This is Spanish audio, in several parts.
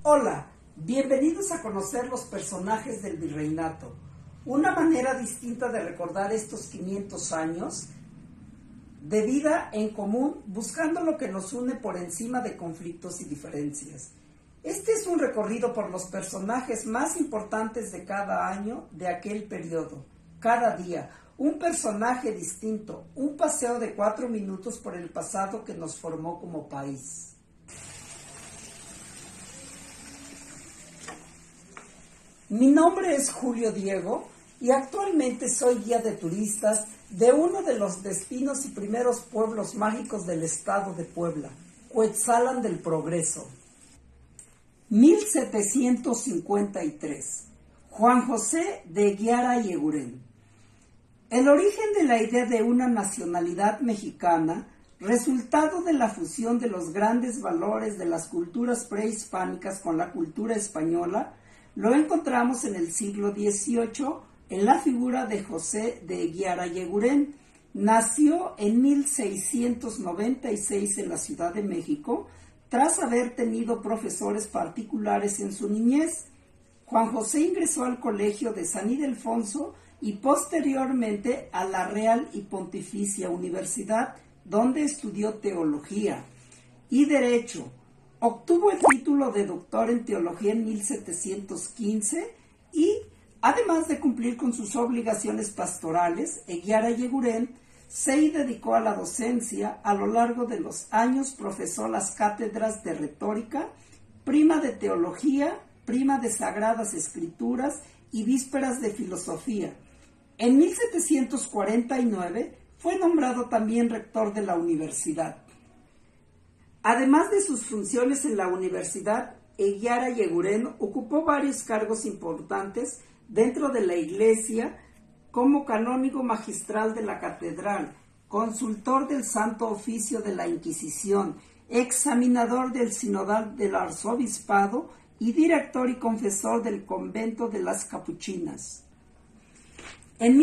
Hola, bienvenidos a conocer los personajes del virreinato, una manera distinta de recordar estos 500 años de vida en común, buscando lo que nos une por encima de conflictos y diferencias. Este es un recorrido por los personajes más importantes de cada año de aquel periodo. Cada día, un personaje distinto, un paseo de 4 minutos por el pasado que nos formó como país. Mi nombre es Julio Diego y actualmente soy guía de turistas de uno de los destinos y primeros pueblos mágicos del estado de Puebla, Cuetzalan del Progreso. 1753. Juan José de Eguiara y Eguren. El origen de la idea de una nacionalidad mexicana, resultado de la fusión de los grandes valores de las culturas prehispánicas con la cultura española, lo encontramos en el siglo XVIII en la figura de José de Eguiara y Eguren. Nació en 1696 en la Ciudad de México, tras haber tenido profesores particulares en su niñez. Juan José ingresó al Colegio de San Ildefonso y posteriormente a la Real y Pontificia Universidad, donde estudió teología y derecho. Obtuvo el título de doctor en teología en 1715 y, además de cumplir con sus obligaciones pastorales, Eguiara y Eguren se dedicó a la docencia. A lo largo de los años profesó las cátedras de retórica, prima de teología, prima de sagradas escrituras y vísperas de filosofía. En 1749 fue nombrado también rector de la universidad. Además de sus funciones en la universidad, Eguiara y Eguren ocupó varios cargos importantes dentro de la Iglesia, como canónigo magistral de la catedral, consultor del Santo Oficio de la Inquisición, examinador del sinodal del arzobispado y director y confesor del convento de las Capuchinas. En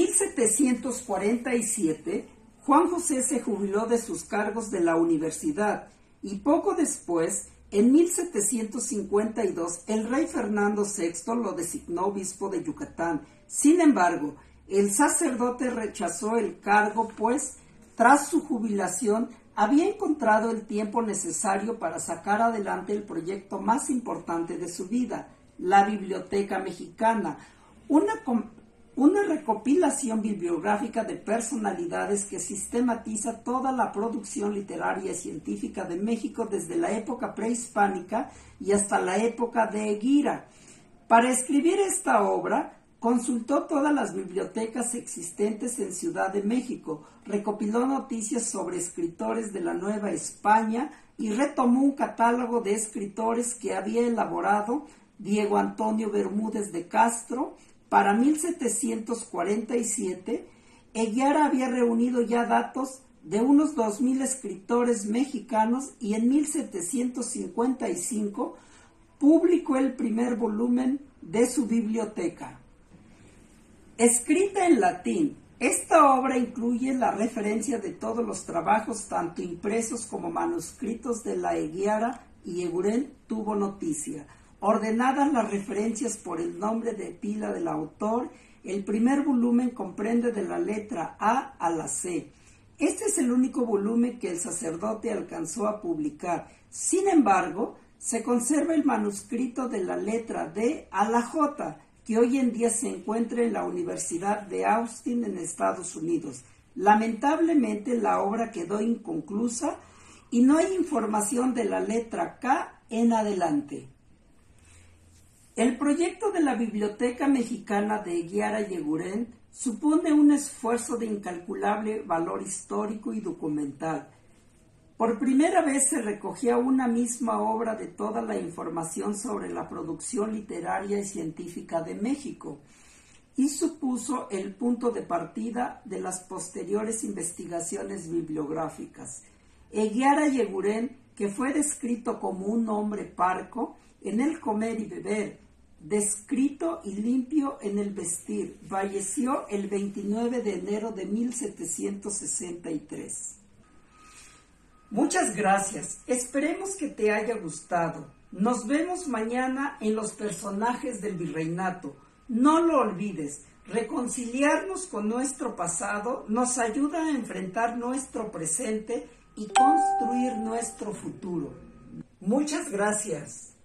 1747, Juan José se jubiló de sus cargos de la universidad y poco después, en 1752, el rey Fernando VI lo designó obispo de Yucatán. Sin embargo, el sacerdote rechazó el cargo, pues, tras su jubilación, había encontrado el tiempo necesario para sacar adelante el proyecto más importante de su vida, la Biblioteca Mexicana, una recopilación bibliográfica de personalidades que sistematiza toda la producción literaria y científica de México desde la época prehispánica y hasta la época de Eguira. Para escribir esta obra, consultó todas las bibliotecas existentes en Ciudad de México, recopiló noticias sobre escritores de la Nueva España y retomó un catálogo de escritores que había elaborado Diego Antonio Bermúdez de Castro. Para 1747, Eguiara había reunido ya datos de unos 2,000 escritores mexicanos y en 1755 publicó el primer volumen de su biblioteca. Escrita en latín, esta obra incluye la referencia de todos los trabajos, tanto impresos como manuscritos, de la Eguiara y Eguren tuvo noticia. Ordenadas las referencias por el nombre de pila del autor, el primer volumen comprende de la letra A a la C. Este es el único volumen que el sacerdote alcanzó a publicar. Sin embargo, se conserva el manuscrito de la letra D a la J, que hoy en día se encuentra en la Universidad de Austin en Estados Unidos. Lamentablemente, la obra quedó inconclusa y no hay información de la letra K en adelante. El proyecto de la Biblioteca Mexicana de Eguiara y Eguren supone un esfuerzo de incalculable valor histórico y documental. Por primera vez se recogía una misma obra de toda la información sobre la producción literaria y científica de México y supuso el punto de partida de las posteriores investigaciones bibliográficas. Eguiara y Eguren, que fue descrito como un hombre parco en el comer y beber, descrito y limpio en el vestir, falleció el 29 de enero de 1763. Muchas gracias. Esperemos que te haya gustado. Nos vemos mañana en Los personajes del virreinato. No lo olvides, reconciliarnos con nuestro pasado nos ayuda a enfrentar nuestro presente y construir nuestro futuro. Muchas gracias.